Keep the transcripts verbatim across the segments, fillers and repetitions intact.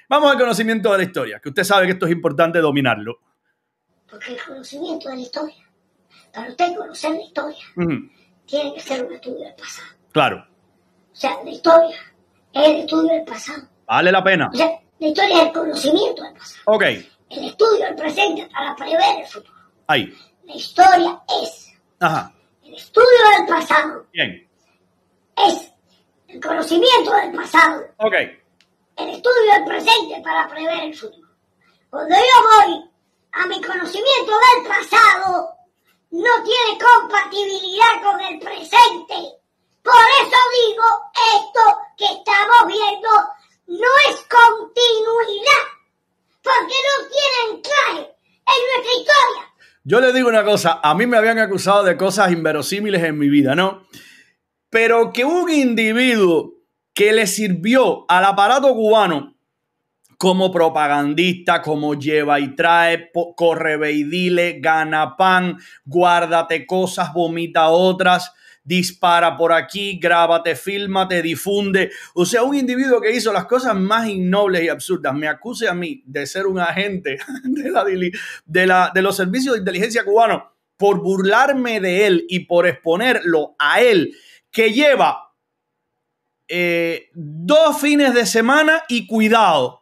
Vamos al conocimiento de la historia, que usted sabe que esto es importante dominarlo. Porque el conocimiento de la historia, para usted conocer la historia, Uh-huh. tiene que ser un estudio del pasado. Claro. O sea, la historia es el estudio del pasado. Vale la pena. O sea, la historia es el conocimiento del pasado. Ok. El estudio del presente para prever el futuro. Ahí. La historia es Ajá. el estudio del pasado. Bien. Es el conocimiento del pasado. Ok. El estudio del presente para prever el futuro. Cuando yo voy a mi conocimiento del pasado, no tiene compatibilidad con el presente. Por eso digo, esto que estamos viendo no es continuidad, porque no tiene anclaje en nuestra historia. Yo le digo una cosa, a mí me habían acusado de cosas inverosímiles en mi vida, ¿no? Pero que un individuo que le sirvió al aparato cubano como propagandista, como lleva y trae, corre ve y dile, gana pan, guárdate cosas, vomita otras, dispara por aquí, grábate, fílmate, difunde. O sea, un individuo que hizo las cosas más innobles y absurdas me acuse a mí de ser un agente de, la, de, la, de los servicios de inteligencia cubanos por burlarme de él y por exponerlo a él, que lleva eh, dos fines de semana y cuidado,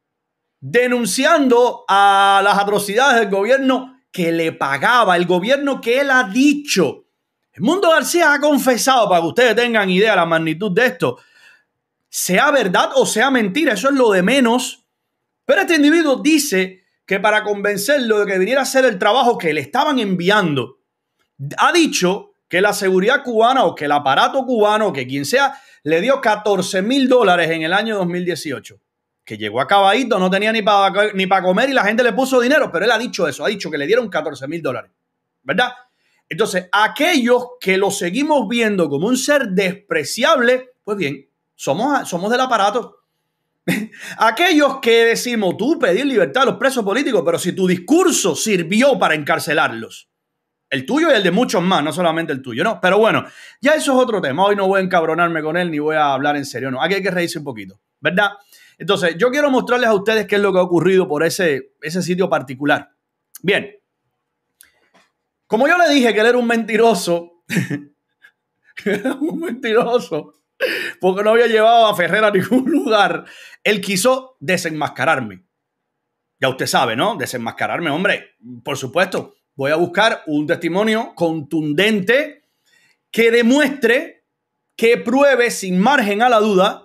denunciando a las atrocidades del gobierno que le pagaba, el gobierno que él ha dicho. Edmundo García ha confesado, para que ustedes tengan idea de la magnitud de esto, sea verdad o sea mentira, eso es lo de menos. Pero este individuo dice que para convencerlo de que viniera a hacer el trabajo que le estaban enviando, ha dicho que la seguridad cubana o que el aparato cubano, que quien sea, le dio catorce mil dólares en el año dos mil dieciocho. Que llegó acabadito, no tenía ni para ni para comer y la gente le puso dinero, pero él ha dicho eso, ha dicho que le dieron catorce mil dólares, ¿verdad? Entonces, aquellos que lo seguimos viendo como un ser despreciable, pues bien, somos, somos del aparato. Aquellos que decimos, tú pedir libertad a los presos políticos, pero si tu discurso sirvió para encarcelarlos, el tuyo y el de muchos más, no solamente el tuyo, ¿no? Pero bueno, ya eso es otro tema. Hoy no voy a encabronarme con él ni voy a hablar en serio, no. Aquí hay que reírse un poquito, ¿verdad? Entonces, yo quiero mostrarles a ustedes qué es lo que ha ocurrido por ese, ese sitio particular. Bien. Como yo le dije que él era un mentiroso, era un mentiroso, porque no había llevado a Ferrer a ningún lugar, él quiso desenmascararme. Ya usted sabe, ¿no? Desenmascararme, hombre. Por supuesto, voy a buscar un testimonio contundente que demuestre, que pruebe sin margen a la duda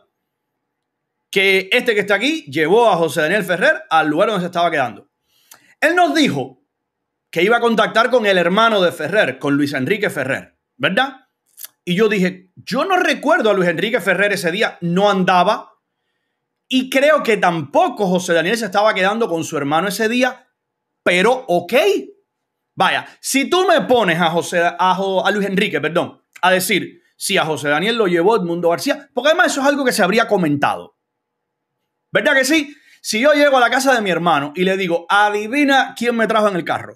que este que está aquí llevó a José Daniel Ferrer al lugar donde se estaba quedando. Él nos dijo que iba a contactar con el hermano de Ferrer, con Luis Enrique Ferrer, ¿verdad? Y yo dije, yo no recuerdo a Luis Enrique Ferrer ese día, no andaba, y creo que tampoco José Daniel se estaba quedando con su hermano ese día, pero ok. Vaya, si tú me pones a, José, a, a Luis Enrique, perdón, a decir si a José Daniel lo llevó Edmundo García, porque además eso es algo que se habría comentado, ¿verdad que sí? Si yo llego a la casa de mi hermano y le digo, adivina quién me trajo en el carro.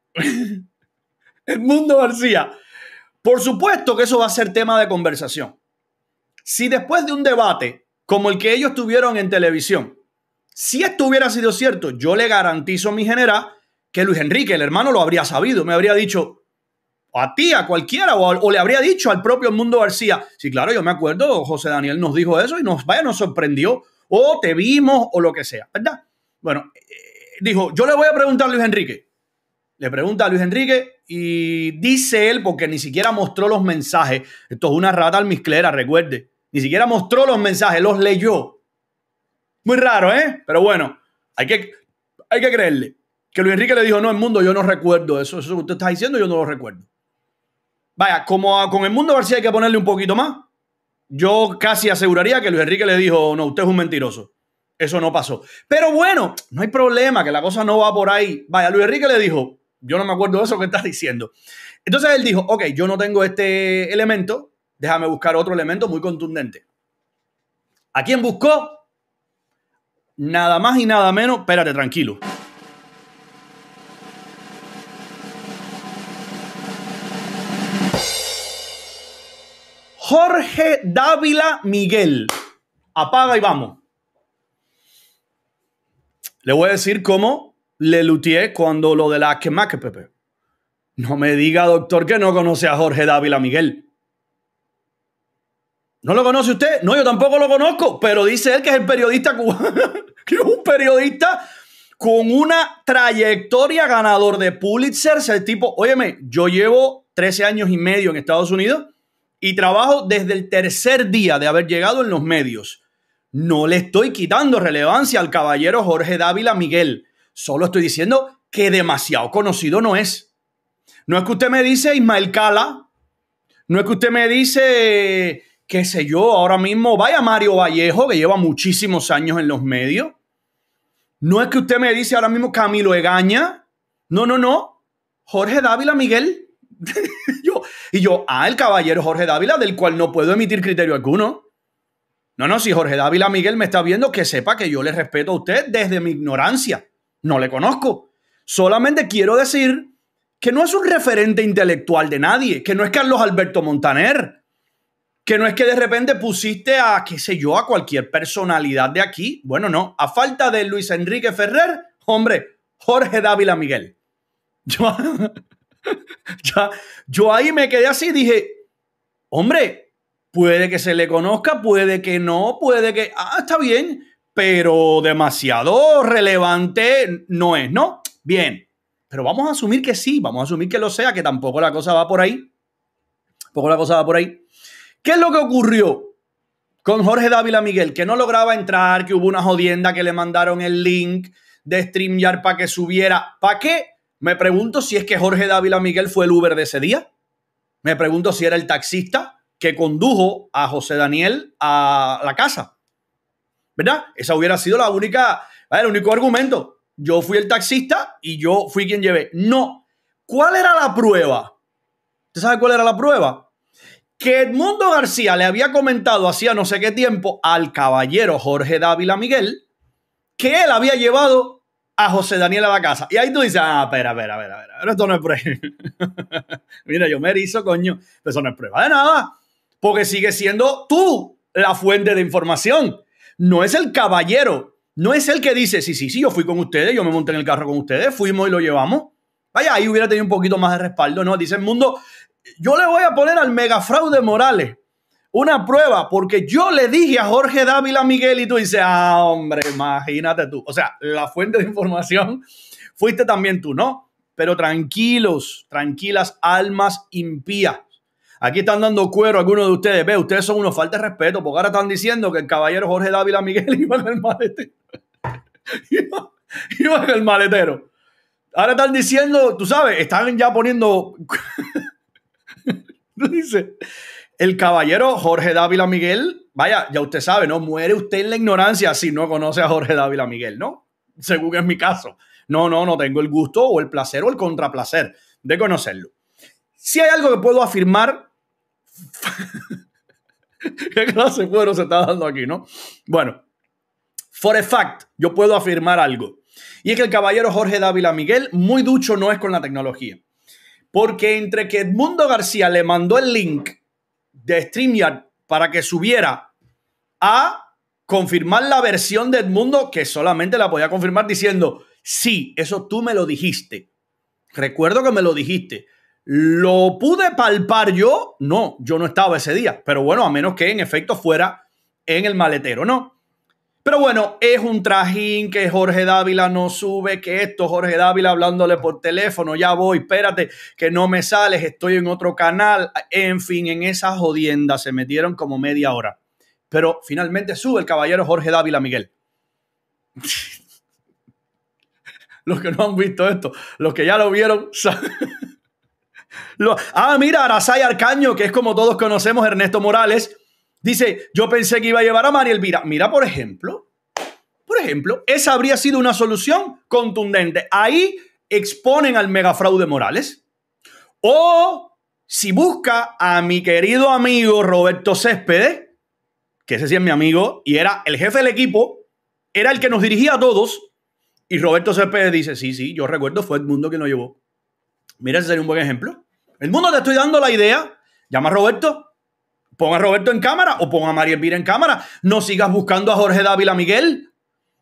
Edmundo García. Por supuesto que eso va a ser tema de conversación. Si después de un debate como el que ellos tuvieron en televisión, si esto hubiera sido cierto, yo le garantizo a mi general que Luis Enrique, el hermano, lo habría sabido. Me habría dicho a ti, a cualquiera, o, o le habría dicho al propio Edmundo García. Sí, claro, yo me acuerdo, José Daniel nos dijo eso y nos, vaya, nos sorprendió. O te vimos, o lo que sea, ¿verdad? Bueno, eh, dijo, yo le voy a preguntar a Luis Enrique. Le pregunta a Luis Enrique y dice él, porque ni siquiera mostró los mensajes. Esto es una rata almizclera, recuerde. Ni siquiera mostró los mensajes, los leyó. Muy raro, ¿eh? Pero bueno, hay que, hay que creerle. Que Luis Enrique le dijo, no, Edmundo, yo no recuerdo eso. Eso que usted está diciendo, yo no lo recuerdo. Vaya, como a, con Edmundo García hay que ponerle un poquito más. Yo casi aseguraría que Luis Enrique le dijo, no, usted es un mentiroso. Eso no pasó. Pero bueno, no hay problema, que la cosa no va por ahí. Vaya, Luis Enrique le dijo, yo no me acuerdo de eso que estás diciendo. Entonces él dijo, ok, yo no tengo este elemento, déjame buscar otro elemento muy contundente. ¿A quién buscó? Nada más y nada menos, espérate, tranquilo. Jorge Dávila Miguel. Apaga y vamos. Le voy a decir cómo le luteé cuando lo de la quemaquepepe. No me diga, doctor, que no conoce a Jorge Dávila Miguel. ¿No lo conoce usted? No, yo tampoco lo conozco, pero dice él que es el periodista cubano, que es un periodista con una trayectoria ganador de Pulitzer. El tipo, óyeme, yo llevo trece años y medio en Estados Unidos y trabajo desde el tercer día de haber llegado en los medios. No le estoy quitando relevancia al caballero Jorge Dávila Miguel. Solo estoy diciendo que demasiado conocido no es. No es que usted me dice Ismael Cala. No es que usted me dice, qué sé yo, ahora mismo vaya Mario Vallejo, que lleva muchísimos años en los medios. No es que usted me dice ahora mismo Camilo Egaña. No, no, no. Jorge Dávila Miguel. yo, y yo, ah, el caballero Jorge Dávila, del cual no puedo emitir criterio alguno. No, no, si Jorge Dávila Miguel me está viendo, que sepa que yo le respeto a usted desde mi ignorancia. No le conozco. Solamente quiero decir que no es un referente intelectual de nadie, que no es Carlos Alberto Montaner, que no es que de repente pusiste a, qué sé yo, a cualquier personalidad de aquí. Bueno, no, a falta de Luis Enrique Ferrer, hombre, Jorge Dávila Miguel. Yo, ya, yo ahí me quedé así y dije, hombre, puede que se le conozca, puede que no, puede que, ah, está bien, pero demasiado relevante no es, ¿no? Bien. Pero vamos a asumir que sí, vamos a asumir que lo sea, que tampoco la cosa va por ahí. Tampoco la cosa va por ahí. ¿Qué es lo que ocurrió con Jorge Dávila Miguel? Que no lograba entrar, que hubo una jodienda, que le mandaron el link de StreamYard para que subiera. ¿Para qué? Me pregunto si es que Jorge Dávila Miguel fue el Uber de ese día. Me pregunto si era el taxista que condujo a José Daniel a la casa. ¿Verdad? Esa hubiera sido la única, el único argumento. Yo fui el taxista y yo fui quien llevé. No. ¿Cuál era la prueba? ¿Usted sabe cuál era la prueba? Que Edmundo García le había comentado hacía no sé qué tiempo al caballero Jorge Dávila Miguel que él había llevado a José Daniel a la casa. Y ahí tú dices, ah, espera, espera, espera, espera. Esto no es prueba. Mira, yo me erizo, coño. Pero eso no es prueba de nada. Porque sigue siendo tú la fuente de información. No es el caballero. No es el que dice, sí, sí, sí, yo fui con ustedes, yo me monté en el carro con ustedes, fuimos y lo llevamos. Vaya, ahí hubiera tenido un poquito más de respaldo. No, dice el mundo, yo le voy a poner al megafraude Morales una prueba porque yo le dije a Jorge Dávila Miguel y tú dices, ah, hombre, imagínate tú. O sea, la fuente de información fuiste también tú, ¿no? Pero tranquilos, tranquilas almas impías. Aquí están dando cuero a algunos de ustedes. Ve, ustedes son unos falta de respeto porque ahora están diciendo que el caballero Jorge Dávila Miguel iba en el maletero. iba, iba en el maletero. Ahora están diciendo, tú sabes, están ya poniendo... Dice, el caballero Jorge Dávila Miguel, vaya, ya usted sabe, ¿no? Muere usted en la ignorancia si no conoce a Jorge Dávila Miguel, ¿no? Según es mi caso. No, no, no tengo el gusto o el placer o el contraplacer de conocerlo. Si hay algo que puedo afirmar... ¿Qué clase de cuero se está dando aquí, no? Bueno, for a fact, yo puedo afirmar algo. Y es que el caballero Jorge Dávila Miguel muy ducho no es con la tecnología. Porque entre que Edmundo García le mandó el link de StreamYard para que subiera a confirmar la versión de Edmundo, que solamente la podía confirmar diciendo, sí, eso tú me lo dijiste. Recuerdo que me lo dijiste. ¿Lo pude palpar yo? No, yo no estaba ese día. Pero bueno, a menos que en efecto fuera en el maletero, ¿no? Pero bueno, es un trajín que Jorge Dávila no sube, que esto, Jorge Dávila hablándole por teléfono, ya voy, espérate, que no me sales, estoy en otro canal. En fin, en esa jodienda se metieron como media hora. Pero finalmente sube el caballero Jorge Dávila Miguel. Los que no han visto esto, los que ya lo vieron... Lo, ah, mira, Arasay Arcaño, que es como todos conocemos, Ernesto Morales, dice, yo pensé que iba a llevar a María Elvira. Mira, por ejemplo, por ejemplo, esa habría sido una solución contundente. Ahí exponen al megafraude Morales. O si busca a mi querido amigo Roberto Céspedes, que ese sí es mi amigo, y era el jefe del equipo, era el que nos dirigía a todos, y Roberto Céspedes dice, sí, sí, yo recuerdo, fue Edmundo quien lo llevó. Mira, ese sería un buen ejemplo. El mundo te estoy dando la idea. Llama a Roberto. Pon a Roberto en cámara o pon a María Elvira en cámara. No sigas buscando a Jorge Dávila Miguel.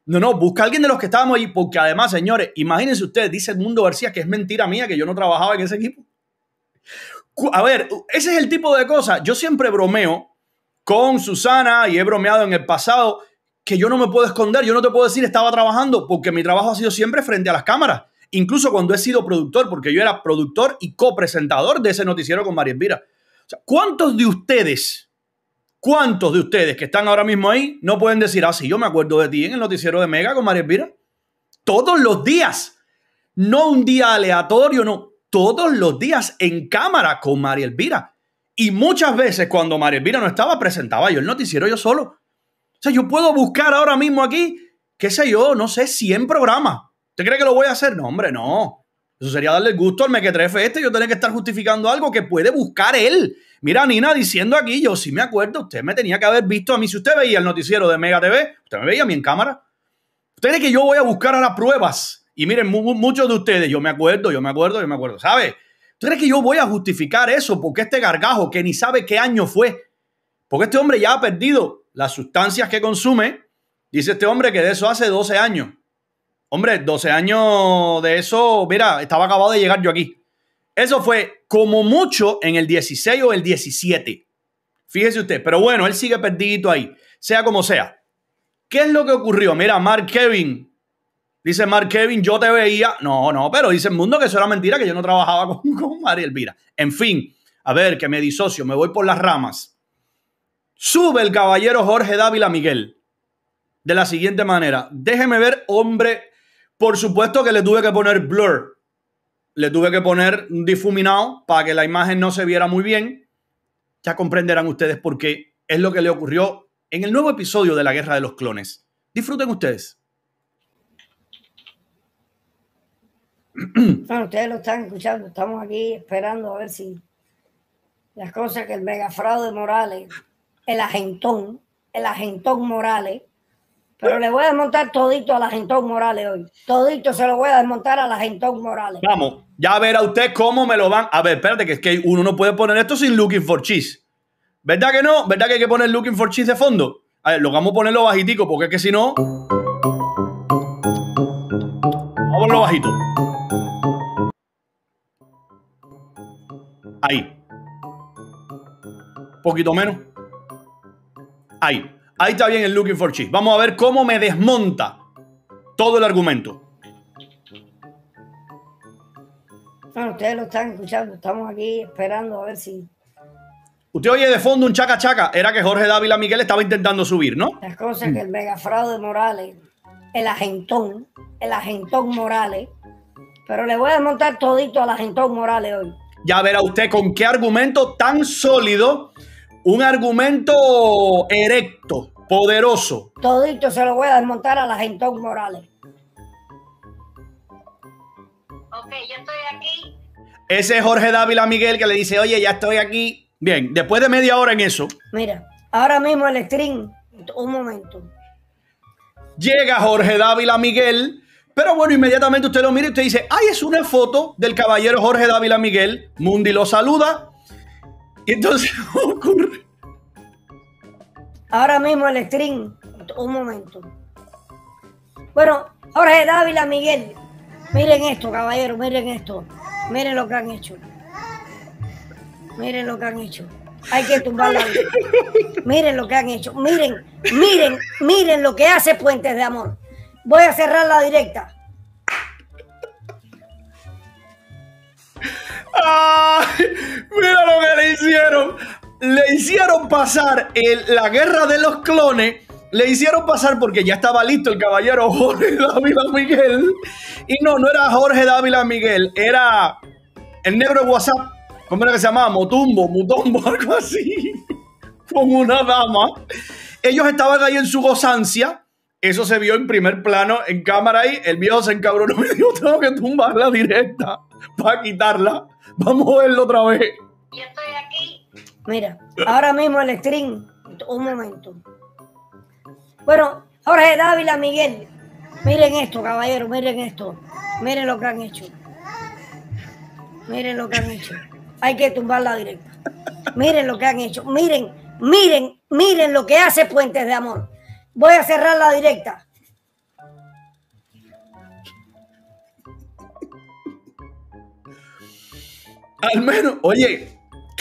No, no, busca a alguien de los que estábamos ahí, porque además, señores, imagínense ustedes, dice Edmundo García que es mentira mía que yo no trabajaba en ese equipo. A ver, ese es el tipo de cosas. Yo siempre bromeo con Susana y he bromeado en el pasado que yo no me puedo esconder. Yo no te puedo decir estaba trabajando porque mi trabajo ha sido siempre frente a las cámaras. Incluso cuando he sido productor, porque yo era productor y copresentador de ese noticiero con María Elvira. O sea, ¿cuántos de ustedes, cuántos de ustedes que están ahora mismo ahí no pueden decir, ah, sí, yo me acuerdo de ti en el noticiero de Mega con María Elvira? Todos los días. No un día aleatorio, no. Todos los días en cámara con María Elvira. Y muchas veces cuando María Elvira no estaba, presentaba yo el noticiero yo solo. O sea, yo puedo buscar ahora mismo aquí, qué sé yo, no sé, cien programas. ¿Usted cree que lo voy a hacer? No, hombre, no. Eso sería darle el gusto al mequetrefe este. Yo tenía que estar justificando algo que puede buscar él. Mira, Nina diciendo aquí, yo sí me acuerdo, usted me tenía que haber visto a mí. Si usted veía el noticiero de Mega T V, usted me veía a mí en cámara. ¿Usted cree que yo voy a buscar ahora pruebas? Y miren, mu muchos de ustedes, yo me acuerdo, yo me acuerdo, yo me acuerdo, ¿sabe? ¿Usted cree que yo voy a justificar eso? Porque este gargajo que ni sabe qué año fue, porque este hombre ya ha perdido las sustancias que consume, dice este hombre que de eso hace doce años. Hombre, doce años de eso, mira, estaba acabado de llegar yo aquí. Eso fue como mucho en el dieciséis o el diecisiete. Fíjese usted, pero bueno, él sigue perdido ahí, sea como sea. ¿Qué es lo que ocurrió? Mira, Mark Kevin, dice Mark Kevin, yo te veía. No, no, pero dice el mundo que eso era mentira, que yo no trabajaba con, con María Elvira. En fin, a ver, que me disocio, me voy por las ramas. Sube el caballero Jorge Dávila Miguel de la siguiente manera. Déjeme ver, hombre, por supuesto que le tuve que poner blur. Le tuve que poner difuminado para que la imagen no se viera muy bien. Ya comprenderán ustedes por qué es lo que le ocurrió en el nuevo episodio de La Guerra de los Clones. Disfruten ustedes. Bueno, ustedes lo están escuchando. Estamos aquí esperando a ver si las cosas que el megafraude Morales, el agentón, el agentón Morales, pero le voy a desmontar todito al agentón Morales hoy. Todito se lo voy a desmontar al agentón Morales. Vamos, ya verá usted cómo me lo van. A ver, espérate, que es que uno no puede poner esto sin Looking for Cheese. ¿Verdad que no? ¿Verdad que hay que poner Looking for Cheese de fondo? A ver, lo vamos a ponerlo bajitico, porque es que si no... Vamos a ponerlo bajito. Ahí. Poquito menos. Ahí. Ahí está bien el Looking for Cheese. Vamos a ver cómo me desmonta todo el argumento. Bueno, ustedes lo están escuchando. Estamos aquí esperando a ver si... Usted oye de fondo un chaca chaca. Era que Jorge Dávila Miguel estaba intentando subir, ¿no? Las cosas que el megafraude Morales, el agentón, el agentón Morales, pero le voy a desmontar todito al agentón Morales hoy. Ya verá usted con qué argumento tan sólido, un argumento erecto, poderoso. Todito se lo voy a desmontar al agentón Morales. Ok, yo estoy aquí. Ese es Jorge Dávila Miguel que le dice, oye, ya estoy aquí. Bien, después de media hora en eso. Mira, ahora mismo el stream, un momento. Llega Jorge Dávila Miguel, pero bueno, inmediatamente usted lo mira y usted dice, ay, es una foto del caballero Jorge Dávila Miguel. Mundi lo saluda. Y entonces ocurre. Ahora mismo el stream, un momento. Bueno, Jorge Dávila Miguel, miren esto, caballero, miren esto. Miren lo que han hecho. Miren lo que han hecho. Hay que tumbar la vida. Miren lo que han hecho. Miren, miren, miren lo que hace Puentes de Amor. Voy a cerrar la directa. ¡Ay! Mira lo que le hicieron. Le hicieron pasar el, la guerra de los clones. Le hicieron pasar porque ya estaba listo el caballero Jorge Dávila Miguel. Y no, no era Jorge Dávila Miguel. Era el negro de WhatsApp. ¿Cómo era que se llamaba? Motumbo, Mutombo, algo así. Con una dama. Ellos estaban ahí en su gozancia. Eso se vio en primer plano, en cámara ahí. El viejo se encabronó y me dijo, tengo que tumbar la directa para quitarla. Vamos a verlo otra vez. Yo estoy aquí. Mira, ahora mismo el stream, un momento. Bueno, Jorge Dávila Miguel, miren esto, caballero, miren esto. Miren lo que han hecho. Miren lo que han hecho. Hay que tumbar la directa. Miren lo que han hecho. Miren, miren, miren lo que hace Puentes de Amor. Voy a cerrar la directa. Al menos, oye,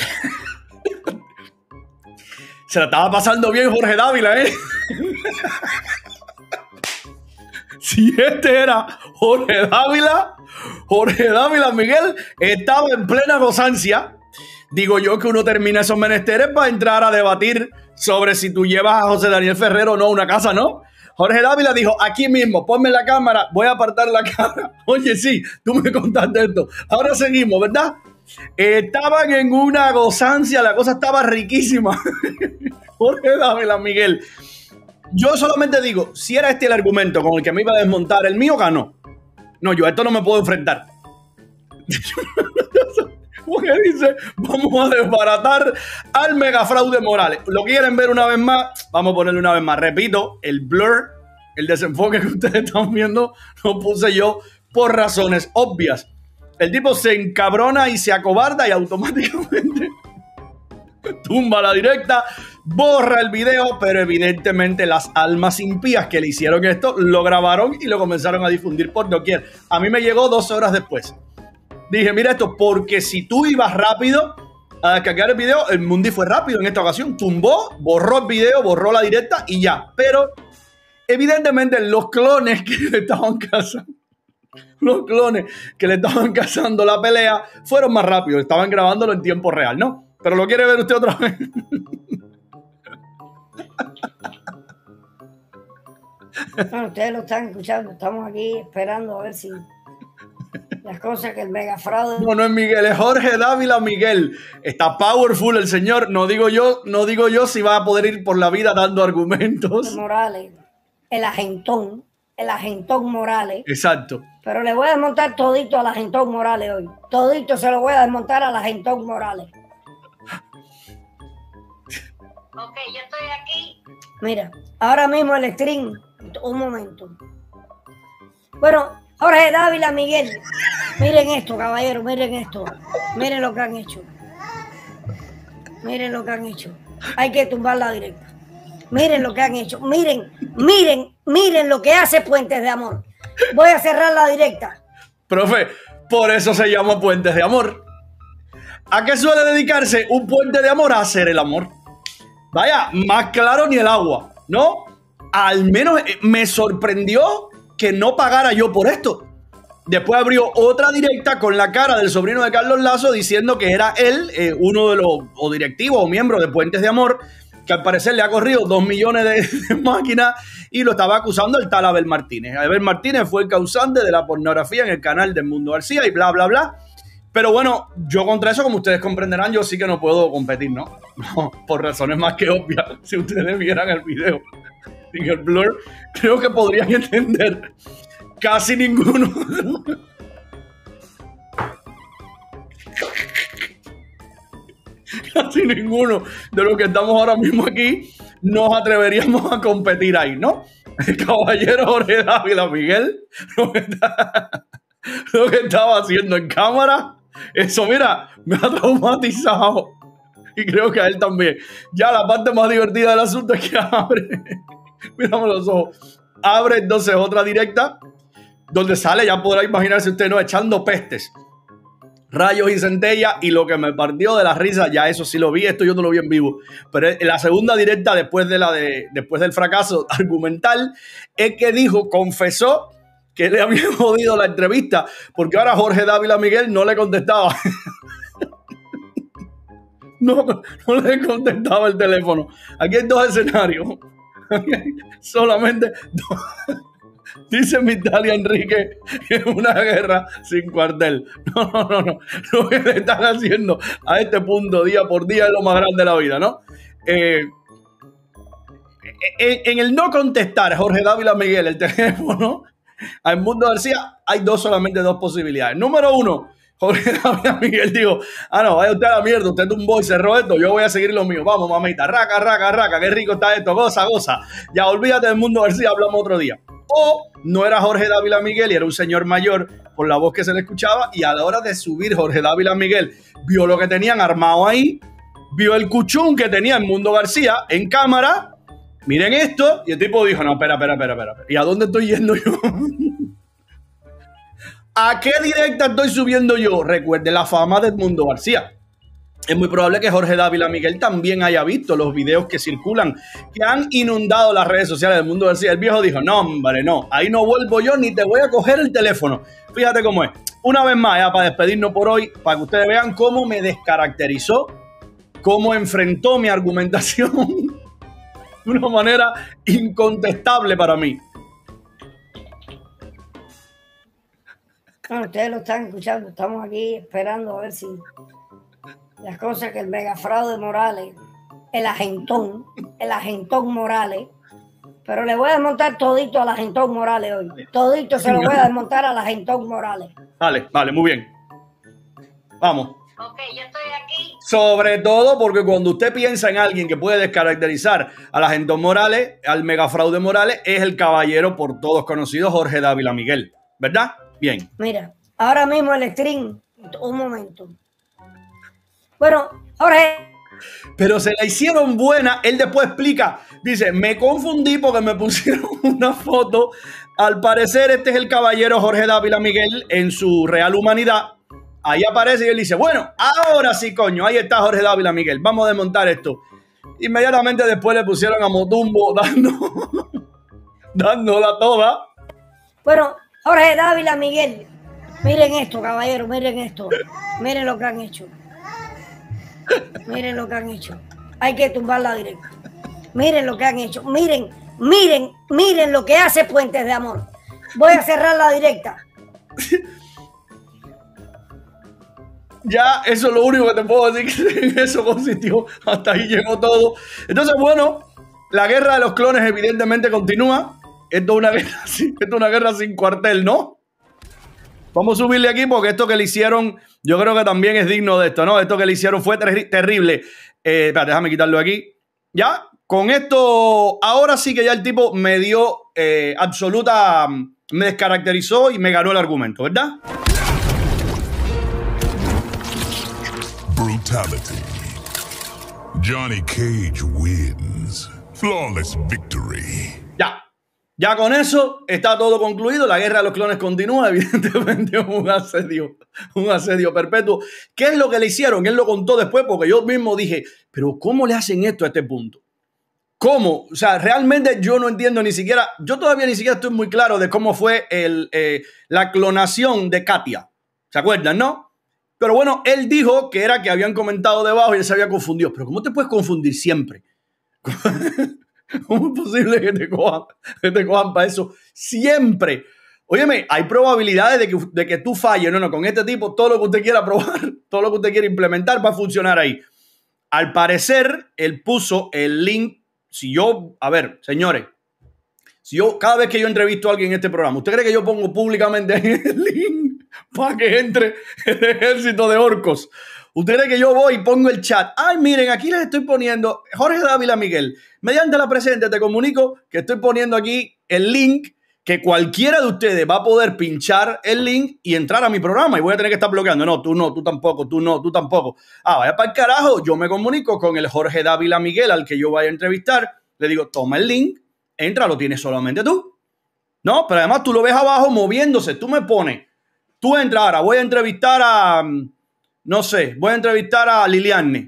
se la estaba pasando bien Jorge Dávila, ¿eh? Si este era Jorge Dávila, Jorge Dávila Miguel estaba en plena gozancia. Digo yo que uno termina esos menesteres para entrar a debatir sobre si tú llevas a José Daniel Ferrero o no a una casa, ¿no? Jorge Dávila dijo, aquí mismo, ponme la cámara, voy a apartar la cámara. Oye, sí, tú me contaste esto. Ahora seguimos, ¿verdad? Estaban en una gozancia, la cosa estaba riquísima. Jorge Dávila Miguel. Yo solamente digo, si era este el argumento con el que me iba a desmontar, el mío ganó. No, yo a esto no me puedo enfrentar. Porque dice, vamos a desbaratar al megafraude Morales. ¿Lo quieren ver una vez más? Vamos a ponerle una vez más. Repito, el blur, el desenfoque que ustedes están viendo, lo puse yo por razones obvias. El tipo se encabrona y se acobarda y automáticamente tumba la directa, borra el video, pero evidentemente las almas impías que le hicieron esto lo grabaron y lo comenzaron a difundir por doquier. A mí me llegó dos horas después. Dije, mira esto, porque si tú ibas rápido a descargar el video, el Mundi fue rápido en esta ocasión. Tumbó, borró el video, borró la directa y ya. Pero evidentemente los clones que le estaban cazando, los clones que le estaban cazando la pelea fueron más rápidos. Estaban grabándolo en tiempo real, ¿no? Pero lo quiere ver usted otra vez. Bueno, ustedes lo están escuchando. Estamos aquí esperando a ver si las cosas que el megafraude... No, no es Miguel, es Jorge Dávila Miguel. Está powerful el señor. No digo yo, no digo yo si va a poder ir por la vida dando argumentos. Morales, el agentón, el agentón Morales. Exacto. Pero le voy a desmontar todito al agentón Morales hoy. Todito se lo voy a desmontar al agentón Morales. Ok, yo estoy aquí. Mira, ahora mismo el stream, un momento. Bueno, Jorge Dávila Miguel, miren esto, caballero, miren esto. Miren lo que han hecho. Miren lo que han hecho. Hay que tumbar la directa. Miren lo que han hecho. Miren, miren, miren lo que hace Puentes de Amor. Voy a cerrar la directa. Profe, por eso se llama Puentes de Amor. ¿A qué suele dedicarse un puente de amor? A hacer el amor. Vaya, más claro ni el agua, ¿no? Al menos me sorprendió que no pagara yo por esto. Después abrió otra directa con la cara del sobrino de Carlos Lazo diciendo que era él, eh, uno de los o directivos o miembros de Puentes de Amor, que al parecer le ha corrido dos millones de, de máquinas y lo estaba acusando el tal Abel Martínez. Abel Martínez fue el causante de la pornografía en el canal de Mundo García y bla, bla, bla. Pero bueno, yo contra eso, como ustedes comprenderán, yo sí que no puedo competir, ¿no? No, por razones más que obvias. Si ustedes vieran el video en el blur, creo que podrían entender casi ninguno. Casi ninguno de los que estamos ahora mismo aquí nos atreveríamos a competir ahí, ¿no? El caballero Jorge Dávila Miguel, lo que, está, lo que estaba haciendo en cámara, eso, mira, me ha traumatizado. Y creo que a él también. Ya la parte más divertida del asunto es que abre, mírame los ojos, abre entonces otra directa donde sale, ya podrá imaginarse usted, ¿no? Echando pestes, rayos y centellas, y lo que me partió de la risa, ya eso sí lo vi, esto yo no lo vi en vivo, pero en la segunda directa después, de la de, después del fracaso argumental, es que dijo, confesó que le había jodido la entrevista, porque ahora Jorge Dávila Miguel no le contestaba. no, no le contestaba el teléfono. Aquí hay dos escenarios. Solamente dos. Dice Mitalia Enrique que es una guerra sin cuartel. No, no, no, no. Lo que le están haciendo a este punto, día por día, es lo más grande de la vida, ¿no? Eh, en, en el no contestar a Jorge Dávila Miguel el teléfono a Mundo García, hay dos, solamente dos posibilidades. Número uno, Jorge Dávila Miguel dijo, ah, no, vaya usted a la mierda, usted tumbó y cerró esto, yo voy a seguir lo mío. Vamos, mamita, raca, raca, raca, qué rico está esto, goza, goza. Ya, olvídate del Mundo García, hablamos otro día. O no era Jorge Dávila Miguel y era un señor mayor por la voz que se le escuchaba, y a la hora de subir Jorge Dávila Miguel vio lo que tenían armado ahí, vio el cuchún que tenía en Mundo García en cámara, miren esto, y el tipo dijo, no, espera, espera, espera, espera, ¿y a dónde estoy yendo yo? ¿A qué directa estoy subiendo yo? Recuerde la fama de Edmundo García. Es muy probable que Jorge Dávila Miguel también haya visto los videos que circulan, que han inundado las redes sociales del Mundo García. El viejo dijo, no, hombre, no, ahí no vuelvo yo ni te voy a coger el teléfono. Fíjate cómo es. Una vez más, ya para despedirnos por hoy, para que ustedes vean cómo me descaracterizó, cómo enfrentó mi argumentación de una manera incontestable para mí. Bueno, ustedes lo están escuchando, estamos aquí esperando a ver si las cosas que el megafraude Morales, el agentón, el agentón Morales, pero le voy a desmontar todito al agentón Morales hoy. Todito se lo voy a desmontar al agentón Morales. Vale, vale, muy bien. Vamos. Ok, yo estoy aquí. Sobre todo porque cuando usted piensa en alguien que puede descaracterizar al agentón Morales, al megafraude Morales, es el caballero por todos conocido Jorge Dávila Miguel. ¿Verdad? Bien. Mira, ahora mismo el stream, un momento. Bueno, Jorge. Pero se la hicieron buena. Él después explica, dice, me confundí porque me pusieron una foto. Al parecer este es el caballero Jorge Dávila Miguel en su real humanidad. Ahí aparece y él dice, bueno, ahora sí, coño, ahí está Jorge Dávila Miguel. Vamos a desmontar esto. Inmediatamente después le pusieron a Motumbo dando, dándola toda. Bueno, Jorge Dávila Miguel, miren esto, caballero, miren esto. Miren lo que han hecho. Miren lo que han hecho. Hay que tumbar la directa. Miren lo que han hecho. Miren, miren, miren lo que hace Puentes de Amor. Voy a cerrar la directa. Ya, eso es lo único que te puedo decir, que en eso consistió. Hasta ahí llegó todo. Entonces, bueno, la guerra de los clones evidentemente continúa. Esto es una guerra, esto es una guerra sin cuartel, ¿no? Vamos a subirle aquí porque esto que le hicieron, yo creo que también es digno de esto, ¿no? Esto que le hicieron fue ter terrible. Eh, espera, déjame quitarlo aquí. Ya, con esto, ahora sí que ya el tipo me dio eh, absoluta, me descaracterizó y me ganó el argumento, ¿verdad? Brutality. Johnny Cage wins. Flawless victory. Ya. Ya con eso está todo concluido. La guerra de los clones continúa. Evidentemente un asedio, un asedio perpetuo. ¿Qué es lo que le hicieron? Él lo contó después porque yo mismo dije, pero ¿cómo le hacen esto a este punto? ¿Cómo? O sea, realmente yo no entiendo ni siquiera, yo todavía ni siquiera estoy muy claro de cómo fue el, eh, la clonación de Katia. ¿Se acuerdan, no? Pero bueno, él dijo que era que habían comentado debajo y él se había confundido. Pero ¿cómo te puedes confundir siempre? ¿Cómo es posible que te cojan, que te cojan para eso? Siempre. Óyeme, hay probabilidades de que, de que tú falles. No, no, con este tipo todo lo que usted quiera probar, todo lo que usted quiera implementar va a funcionar ahí. Al parecer, él puso el link. Si yo, a ver, señores, si yo, cada vez que yo entrevisto a alguien en este programa, ¿usted cree que yo pongo públicamente ahí el link para que entre el ejército de orcos? ¿Usted cree que yo voy y pongo el chat? Ay, miren, aquí les estoy poniendo Jorge Dávila Miguel. Mediante la presente te comunico que estoy poniendo aquí el link que cualquiera de ustedes va a poder pinchar el link y entrar a mi programa y voy a tener que estar bloqueando. No, tú no, tú tampoco, tú no, tú tampoco. Ah, vaya para el carajo. Yo me comunico con el Jorge Dávila Miguel al que yo vaya a entrevistar. Le digo, toma el link, entra, lo tienes solamente tú. No, pero además tú lo ves abajo moviéndose. Tú me pones, tú entras ahora, voy a entrevistar a... No sé, voy a entrevistar a Liliane,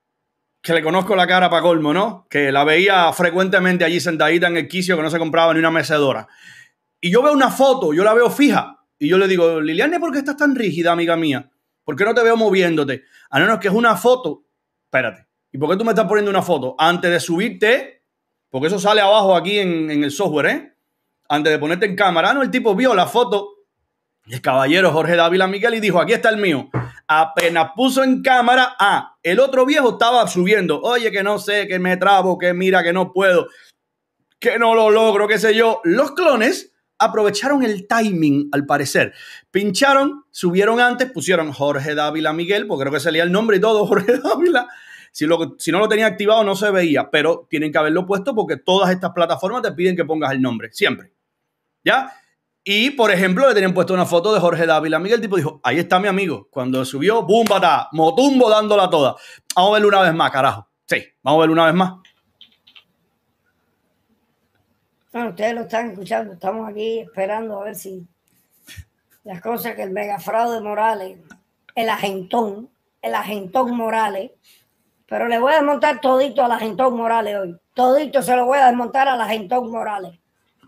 que le conozco la cara para colmo, ¿no? Que la veía frecuentemente allí sentadita en el quicio que no se compraba ni una mecedora. Y yo veo una foto, yo la veo fija. Y yo le digo, Liliane, ¿por qué estás tan rígida, amiga mía? ¿Por qué no te veo moviéndote? Ah, no, no, es que es una foto. Espérate. ¿Y por qué tú me estás poniendo una foto? Antes de subirte, porque eso sale abajo aquí en, en el software, ¿eh? Antes de ponerte en cámara. Ah, no, el tipo vio la foto. El caballero Jorge Dávila Miguel y dijo, aquí está el mío. Apenas puso en cámara, ah, el otro viejo estaba subiendo. Oye, que no sé, que me trabo, que mira, que no puedo, que no lo logro, qué sé yo. Los clones aprovecharon el timing, al parecer. Pincharon, subieron antes, pusieron Jorge Dávila Miguel, porque creo que salía el nombre y todo, Jorge Dávila. Si, lo, si no lo tenía activado no se veía, pero tienen que haberlo puesto porque todas estas plataformas te piden que pongas el nombre, siempre. ¿Ya? Y, por ejemplo, le tenían puesto una foto de Jorge Dávila Miguel. El tipo dijo, ahí está mi amigo. Cuando subió, ¡bum, patá! Motumbo dándola toda. Vamos a verlo una vez más, carajo. Sí, vamos a verlo una vez más. Bueno, ustedes lo están escuchando. Estamos aquí esperando a ver si las cosas que el megafraude Morales, el agentón, el agentón Morales, pero le voy a desmontar todito al agentón Morales hoy. Todito se lo voy a desmontar al agentón Morales.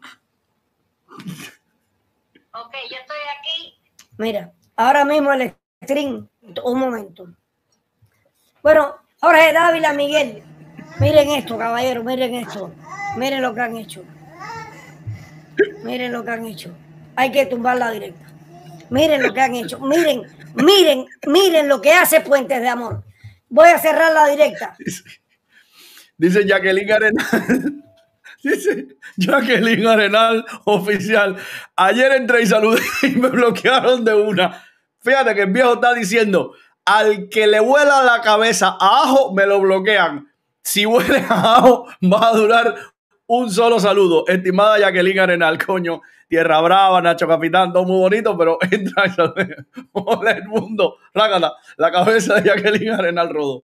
Ok, yo estoy aquí. Mira, ahora mismo el stream, un momento. Bueno, Jorge Dávila, Miguel, miren esto, caballero, miren esto. Miren lo que han hecho. Miren lo que han hecho. Hay que tumbar la directa. Miren lo que han hecho. Miren, miren, miren lo que hace Puentes de Amor. Voy a cerrar la directa. Dice, dice Jacqueline Arenal. Dice Jacqueline Arenal, oficial. Ayer entré y saludé y me bloquearon de una. Fíjate que el viejo está diciendo, al que le vuela la cabeza a ajo, me lo bloquean. Si huele a ajo, va a durar un solo saludo. Estimada Jacqueline Arenal, coño. Tierra Brava, Nacho Capitán, todo muy bonito, pero entra y saluda. Hola el mundo. Rácata, la cabeza de Jacqueline Arenal Rodó.